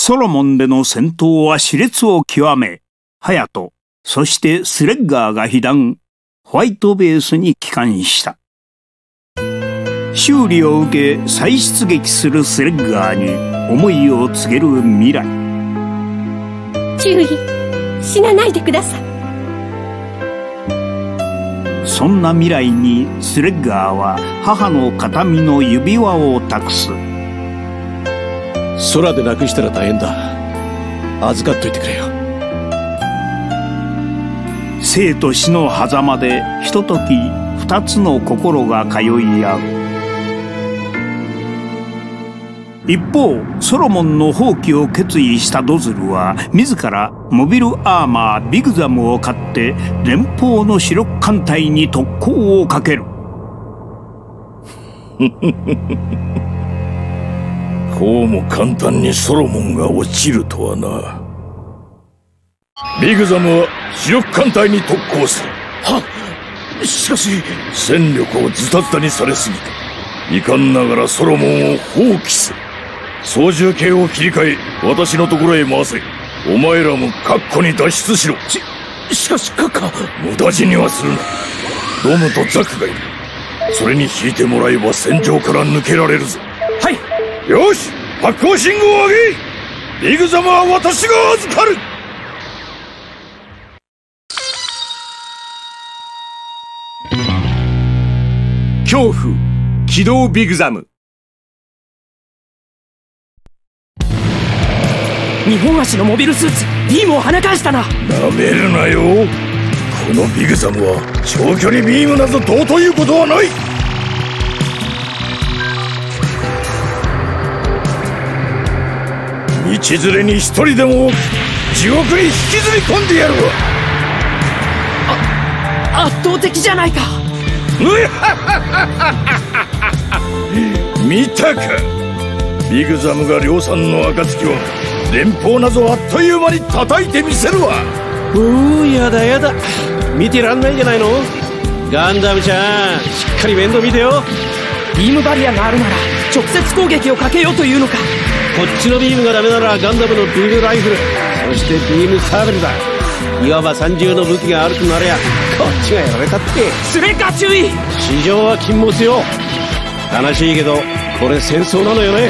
ソロモンでの戦闘は熾烈を極め、ハヤト、そしてスレッガーが被弾、ホワイトベースに帰還した。修理を受け再出撃するスレッガーに思いを告げる未来。 注意、死なないでください。 そんな未来にスレッガーは母の形見の指輪を託す。 空でなくしたら大変だ。預かっといてくれよ。 生と死の狭間でひととき二つの心が通い合う。一方、ソロモンの放棄を決意したドズルは自らモビルアーマービグザムを買って連邦の主力艦隊に特攻をかける。 こうも簡単にソロモンが落ちるとはな。ビグザムは主力艦隊に特攻する。 はっ、しかし戦力をズタズタにされすぎて遺憾ながらソロモンを放棄する。操縦系を切り替え私のところへ回せ。お前らもカッコに脱出しろ。 しかし閣下、 無駄死にはするな。ドムとザクがいる。それに引いてもらえば戦場から抜けられるぞ。 はい。 よし、発光信号を上げ。ビグザムは私が預かる。 恐怖起動ビグザム。 2本足のモビルスーツビームを跳ね返したな。 なめるなよ。このビグザムは長距離ビームなどどうということはない。道連れに一人でも多く地獄に引きずり込んでやるわ。 圧倒的じゃないか。 見たか。ビグザムが量産の暁は連邦などあっという間に叩いてみせるわ。 やだやだ、見てらんないじゃないの。ガンダムちゃん、しっかり面倒見てよ。 ビームバリアがあるなら直接攻撃をかけようというのか。 こっちのビームがダメならガンダムのビームライフル、そしてビームサーベルだ。いわば三重の武器があるとなりゃこっちがやられたって。 スレッガー注意。 市場は禁物よ。悲しいけどこれ戦争なのよね。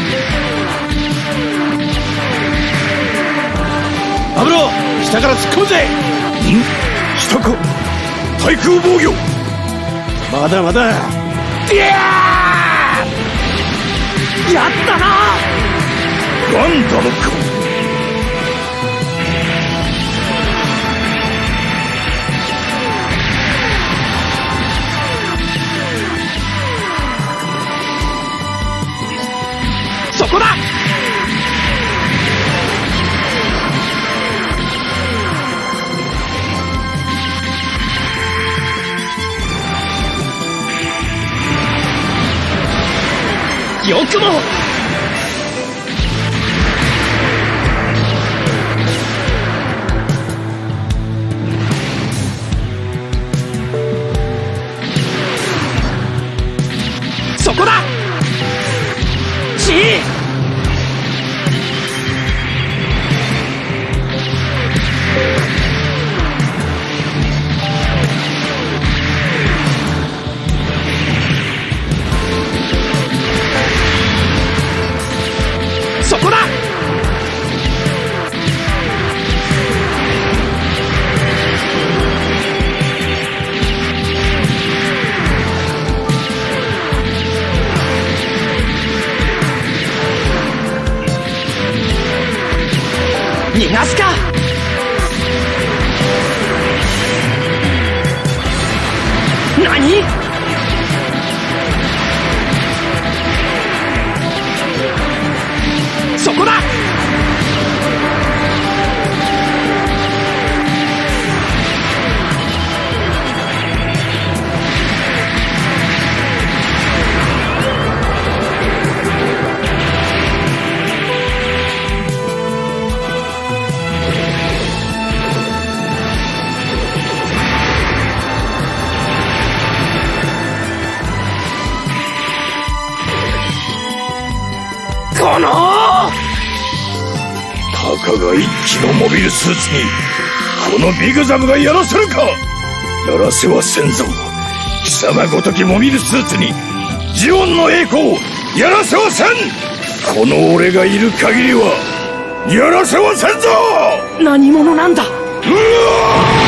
アブロ、下から突っ込むぜ。 下か。対空防御。 まだまだ。 やったな。 ガンダムか。 そこだ。よくも。そこだ。そこだ。逃がすか。何。そこだ。このたかが一機のモビルスーツにこのビグザムがやらせるか。やらせはせんぞ。貴様ごときモビルスーツにジオンの栄光をやらせはせん。この俺がいる限りはやらせはせんぞ。 何者なんだ。 うわー